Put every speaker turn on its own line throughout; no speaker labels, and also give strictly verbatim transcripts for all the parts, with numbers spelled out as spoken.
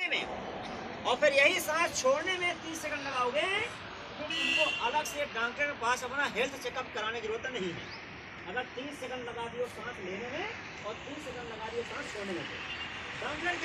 और फिर यही सांस छोड़ने में तीस सेकंड लगाओगे तो अलग से डॉक्टर के पास अपना हेल्थ चेकअप कराने की जरूरत नहीं है। अगर तीस सेकंड लगा दियो सांस लेने में और तीस सेकंड लगा दियो सांस छोड़ने में डॉक्टर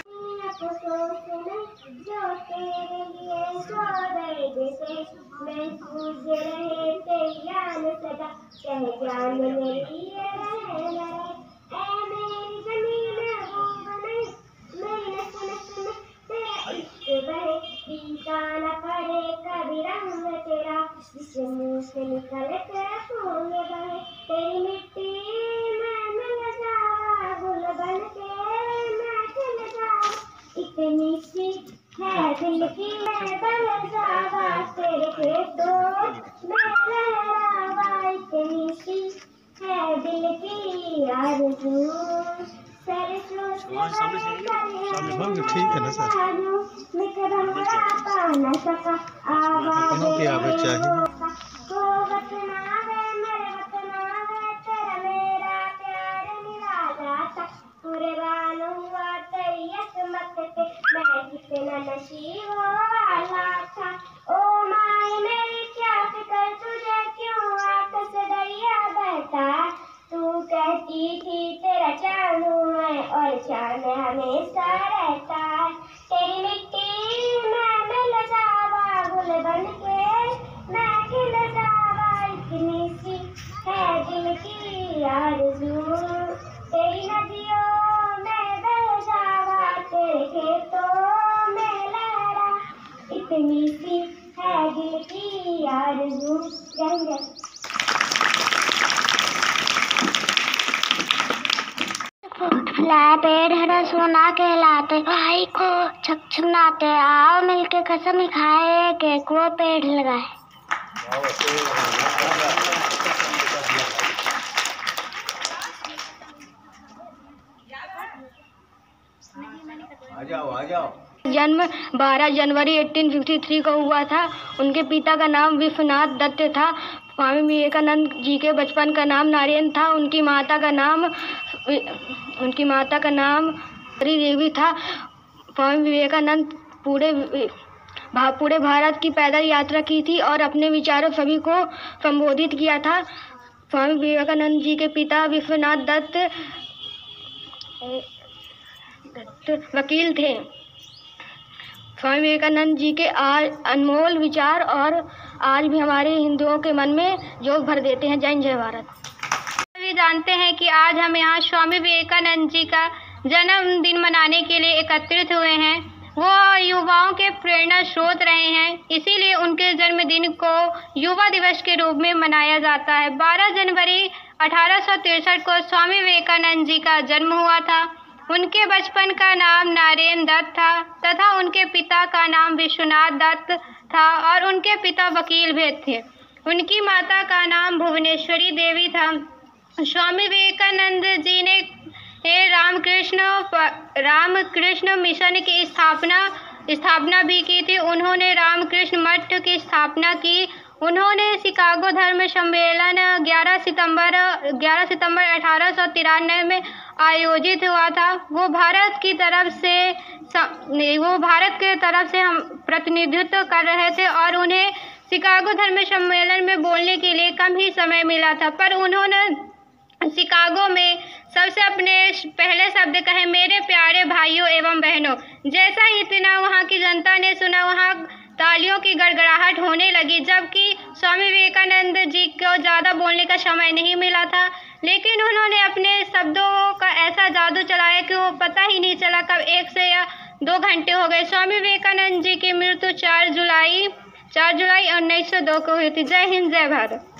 जिससे मुँह से निकल के फूल बहे तेरी मिट्टी में मिल जावा गुल बन के मैं खिल जावा इतनी सी है दिल की मैं बन जावा तेरे खेतों में लहरावा इतनी सी है दिल की आरज़ू सरसों से
ठीक है ना सर
न सका
अपनों की आवाज़ चाहिए
को वतनावे मेरे वतनावे तेरा मेरा प्यार निराला था कुर्बान हुआ तेरी असमत पे मैं कितना नसीब वाला था ओ माई मेरी क्या फिक्र तुझे क्यों आंख से दरिया बहता तू कहती थी तेरा चांद है और चांद हमेशा रहता है तेरी मिट्टी में मिल जावा गुल बन के मैं खिल जावा इतनी सी है दिल की आरज़ू तेरी नदियों में बह जावा तेरे खेतों में लहरा इतनी सी है दिल की आरज़ू। जय जय। फुलाए पेड़ हरा सोना कहलाते भाई को छकछुनाते आओ मिलके कसम खाए के को पेड़ लगाए।
आ जाओ आ जाओ।
जन्म बारह जनवरी अठारह सौ तिरेपन को हुआ था। उनके पिता का नाम विश्वनाथ दत्त था। स्वामी विवेकानंद जी के बचपन का नाम नारायण था। उनकी माता का नाम उनकी माता का नाम हरी देवी था। स्वामी विवेकानंद पूरे भा, पूरे भारत की पैदल यात्रा की थी और अपने विचारों सभी को संबोधित किया था। स्वामी विवेकानंद जी के पिता विश्वनाथ दत्त वकील थे। स्वामी विवेकानंद जी के आज अनमोल विचार और आज भी हमारे हिंदुओं के मन में जोश भर देते हैं। जय जय भारत। सभी जानते हैं कि आज हम यहाँ स्वामी विवेकानंद जी का जन्मदिन मनाने के लिए एकत्रित हुए हैं। वो युवाओं के प्रेरणा स्रोत रहे हैं, इसीलिए उनके जन्मदिन को युवा दिवस के रूप में मनाया जाता है। बारह जनवरी अठारह सौ तिरसठ को स्वामी विवेकानंद जी का जन्म हुआ था। उनके बचपन का नाम नारायण दत्त था तथा उनके पिता का नाम विश्वनाथ दत्त था और उनके पिता वकील भी थे। उनकी माता का नाम भुवनेश्वरी देवी था। स्वामी विवेकानंद जी ने रामकृष्ण रामकृष्ण मिशन की स्थापना स्थापना भी की थी। उन्होंने रामकृष्ण मठ की स्थापना की। उन्होंने शिकागो धर्म सम्मेलन ग्यारह सितंबर ग्यारह सितंबर अठारह सौ तिरानवे में आयोजित हुआ था। वो भारत की तरफ से वो भारत के तरफ से हम प्रतिनिधित्व कर रहे थे और उन्हें शिकागो धर्म सम्मेलन में बोलने के लिए कम ही समय मिला था, पर उन्होंने शिकागो में सबसे अपने पहले शब्द कहे, मेरे प्यारे भाइयों एवं बहनों। जैसा ही इतना वहाँ की जनता ने सुना, वहाँ तालियों की गड़गड़ाहट होने लगी। जबकि स्वामी विवेकानंद जी को ज़्यादा बोलने का समय नहीं मिला था, लेकिन उन्होंने अपने शब्दों का ऐसा जादू चलाया कि वो पता ही नहीं चला कब एक से या दो घंटे हो गए। स्वामी विवेकानंद जी की मृत्यु चार जुलाई चार जुलाई उन्नीस सौ दो को हुई थी। जय हिंद, जय भारत।